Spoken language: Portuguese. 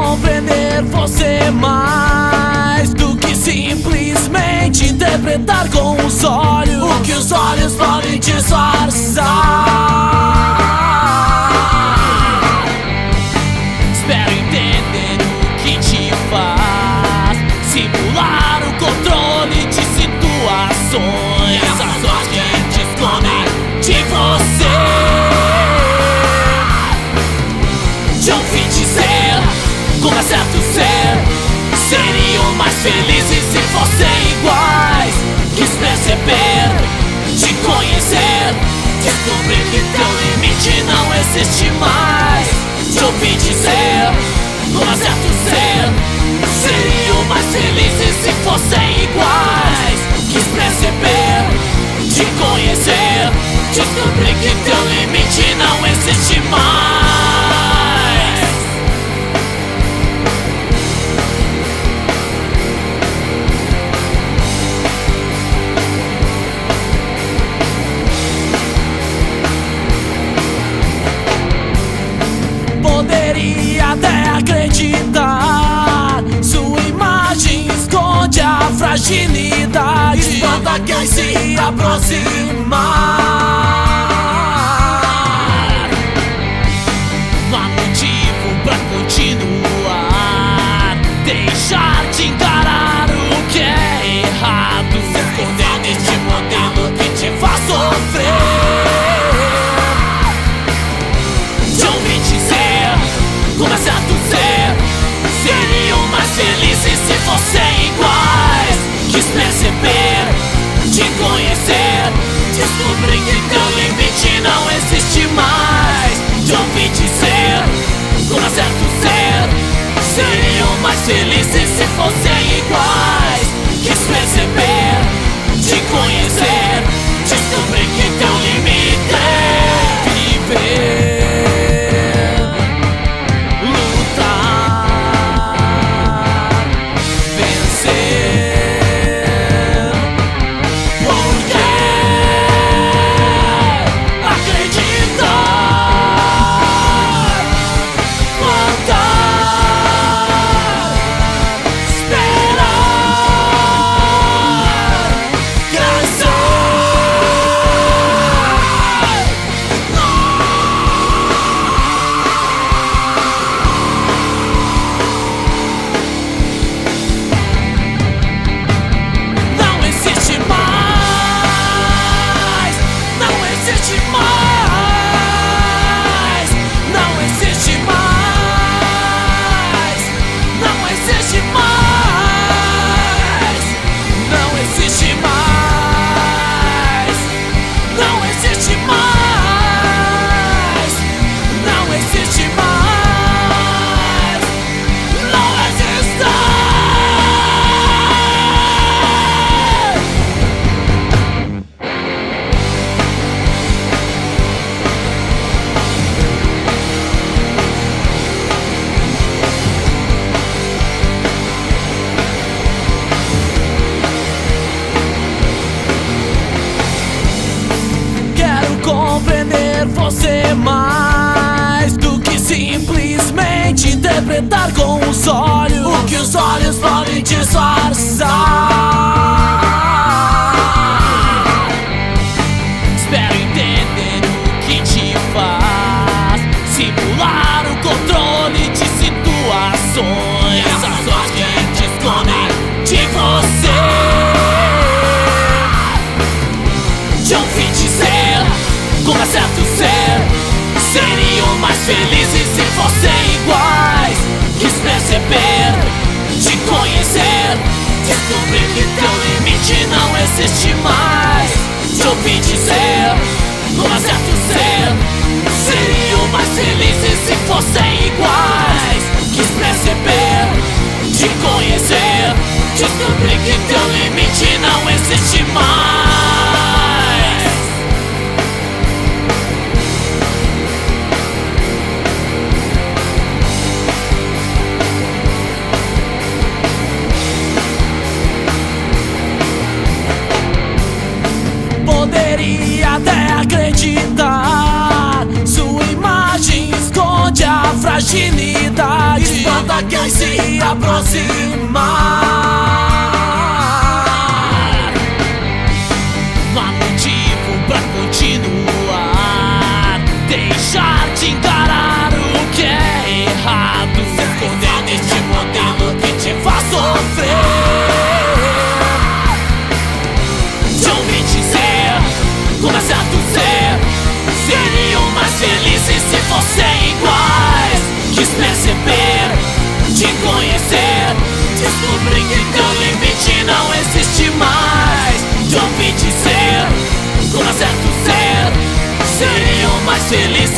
compreender você mais do que simplesmente interpretar com os olhos o que os olhos podem disfarçar. Espero entender o que te faz simular o controle de situações, ações que te escondem de você. Já ouvi dizer, como é certo ser, seriam mais felizes se fossem iguais. Quis perceber, te conhecer, descobrir que teu limite não existe mais. Já ouvi dizer, como é certo ser, seriam mais felizes se fossem iguais. Quis perceber, te conhecer, descobrir que teu limite não existe mais. Poderia até acreditar, sua imagem esconde a fragilidade, espanta quem se aproximar. Não há motivo pra continuar, deixar de encarar o que é errado, se esconder neste modelo que te faz sofrer. Já ouvi dizer, como é certo ser, seriam mais felizes se fossem iguais. Quis perceber, te conhecer, descobrir que teu limite não existe mais. Já ouvi dizer, como é certo ser, seriam mais felizes se fossem iguais. Quis perceber, te conhecer, descobrir que teu limite é viver. Compreender você mais do que simplesmente interpretar com os olhos o que os olhos podem disfarçar. Espero entender o que te faz simular o controle de situações, ações que te escondem de você. Já ouvi dizer, como é certo ser, seriam mais felizes se fossem iguais. Quis perceber, te conhecer, descobrir que teu limite não existe mais. Já ouvi dizer, como é certo ser, seriam mais felizes se fossem iguais. Quis perceber, te conhecer, descobrir que teu limite não existe mais. Poderia até acreditar, sua imagem esconde a fragilidade, nada quer se aproximar. Não há motivo pra continuar, deixar de encarar o que é errado, se esconder neste modelo que te faz sofrer. Já ouvi dizer, como é certo ser, seriam mais felizes se fossem iguais. Quis perceber, te conhecer, descobri que teu limite não existe mais. Já ouvi dizer, como é certo ser, seriam mais felizes